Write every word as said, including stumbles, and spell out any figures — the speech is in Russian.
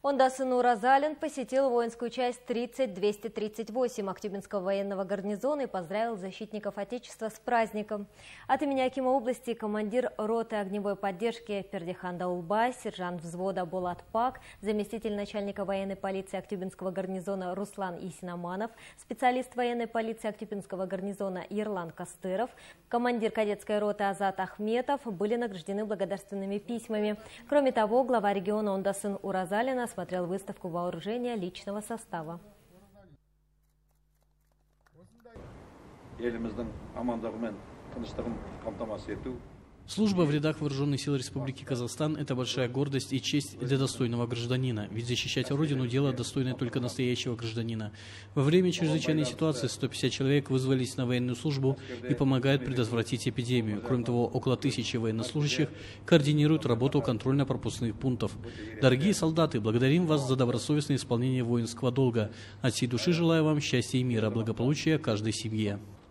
Ондасын Уразалин посетил воинскую часть тридцать двести тридцать восемь Актюбинского военного гарнизона и поздравил защитников Отечества с праздником. От имени Акима области командир роты огневой поддержки Пердихан Даулбай, сержант взвода Болат Пак, заместитель начальника военной полиции Актюбинского гарнизона Руслан Исинаманов, специалист военной полиции Актюбинского гарнизона Ерлан Костыров, командир кадетской роты Азат Ахметов были награждены благодарственными письмами. Кроме того, глава региона Ондасын Уразалин осмотрел выставку вооружения личного состава. Служба в рядах Вооруженных сил Республики Казахстан – это большая гордость и честь для достойного гражданина. Ведь защищать Родину – дело достойное только настоящего гражданина. Во время чрезвычайной ситуации сто пятьдесят человек вызвались на военную службу и помогают предотвратить эпидемию. Кроме того, около тысячи военнослужащих координируют работу контрольно-пропускных пунктов. Дорогие солдаты, благодарим вас за добросовестное исполнение воинского долга. От всей души желаю вам счастья и мира, благополучия каждой семье.